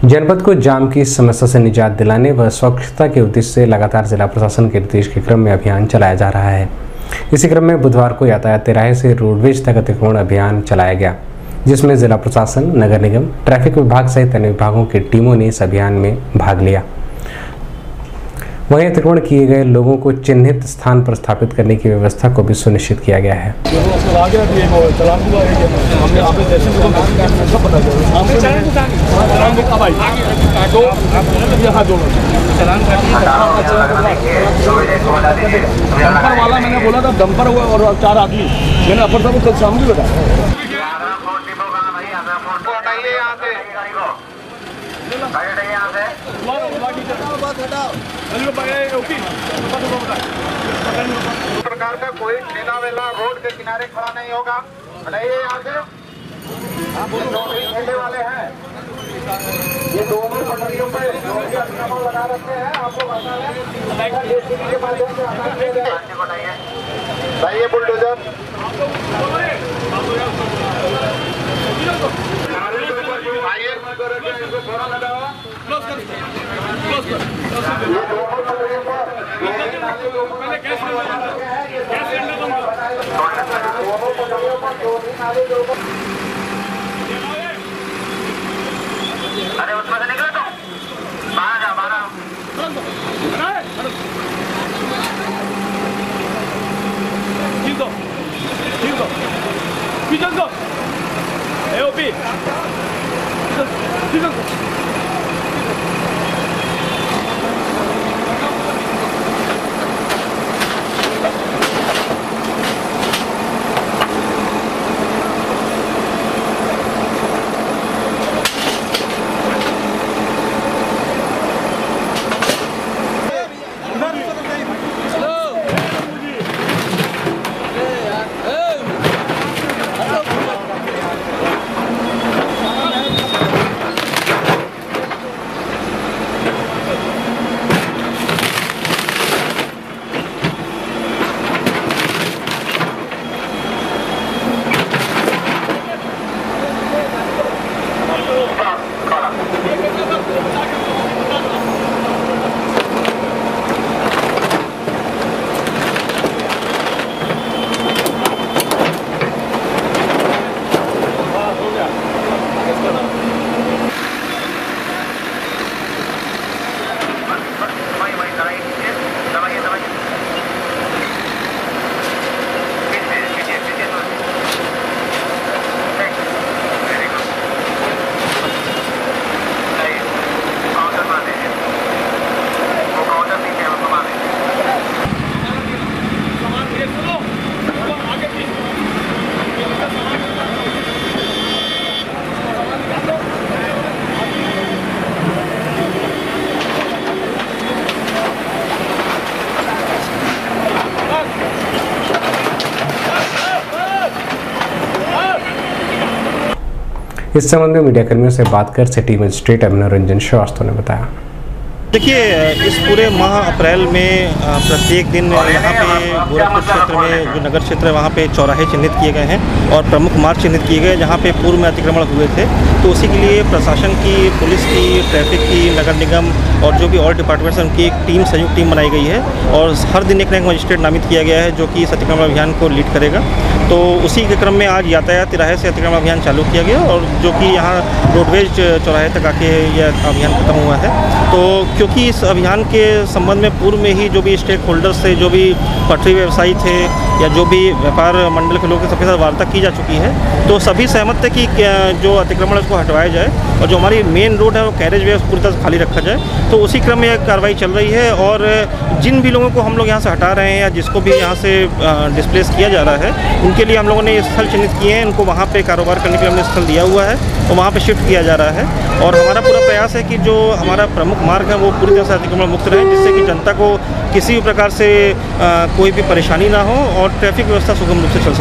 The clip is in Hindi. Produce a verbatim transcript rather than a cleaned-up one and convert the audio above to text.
जनपद को जाम की समस्या से निजात दिलाने व स्वच्छता के उद्देश्य से लगातार जिला प्रशासन के निर्देश के क्रम में अभियान चलाया जा रहा है। इसी क्रम में बुधवार को यातायात तिराहे से रोडवेज तक अतिक्रमण अभियान चलाया गया, जिसमें जिला प्रशासन, नगर निगम, ट्रैफिक विभाग सहित अन्य विभागों की टीमों ने इस अभियान में भाग लिया। वहीं अतिक्रमण किए गए लोगों को चिन्हित स्थान पर स्थापित करने की व्यवस्था को भी सुनिश्चित किया गया है। डंपर वाला मैंने बोला था, डंपर हुआ और चार आदमी मैंने अपर साहब कल शाम को बताया। प्रकार का कोई ठेला वेला रोड के किनारे खड़ा नहीं होगा। हटाइए यहाँ से। ठेले वाले हैं, ये दोनों पटरियों पे अतिक्रमण लगा रखे हैं। आपको के माध्यम से हटाइए बुलडोजर। अरे उसमें से निकले तो बाहर जा, बाहर ठीक हो, ठीक हो, ठीक हो, एओपी, ठीक हो। इस संबंध में मीडिया कर्मियों से बात कर सिटी मजिस्ट्रेट अभिनव रंजन श्रीवास्तव ने बताया। देखिए, इस पूरे माह अप्रैल में प्रत्येक दिन यहाँ पे गोरखपुर क्षेत्र में जो नगर क्षेत्र है वहाँ पे चौराहे चिन्हित किए गए हैं और प्रमुख मार्ग चिन्हित किए गए जहाँ पे पूर्व में अतिक्रमण हुए थे। तो उसी के लिए प्रशासन की, पुलिस की, ट्रैफिक की, नगर निगम और जो भी और डिपार्टमेंट्स हैं उनकी एक टीम, संयुक्त टीम बनाई गई है और हर दिन एक नया मजिस्ट्रेट नामित किया गया है जो कि इस अतिक्रमण अभियान को लीड करेगा। तो उसी के क्रम में आज यातायात तिराहे से अतिक्रमण अभियान चालू किया गया और जो कि यहाँ रोडवेज चौराहे तक आके यह अभियान खत्म हुआ है। तो क्योंकि इस अभियान के संबंध में पूर्व में ही जो भी स्टेक होल्डर्स थे, जो भी पटरी व्यवसायी थे या जो भी व्यापार मंडल के लोग थे, सबके साथ वार्ता की जा चुकी है। तो सभी सहमत थे कि जो अतिक्रमण उसको हटवाया जाए और जो हमारी मेन रोड है वो कैरेज वे पूरी तरह खाली रखा जाए। तो उसी क्रम में यह कार्रवाई चल रही है और जिन भी लोगों को हम लोग यहाँ से हटा रहे हैं या जिसको भी यहाँ से डिस्प्लेस किया जा रहा है, उनके लिए हम लोगों ने स्थल चिन्हित किए हैं। उनको वहाँ पे कारोबार करने के लिए हमने स्थल दिया हुआ है और वहाँ पे शिफ्ट किया जा रहा है और हमारा पूरा प्रयास है कि जो हमारा प्रमुख मार्ग है वो पूरी तरह से अतिक्रमण मुक्त रहे, जिससे कि जनता को किसी भी प्रकार से आ, कोई भी परेशानी ना हो और ट्रैफिक व्यवस्था सुगम रूप से चल सके।